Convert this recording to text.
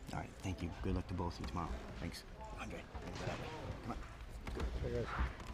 All right, thank you. Good luck to both of you tomorrow. Thanks. Andre, come on. Hey, guys.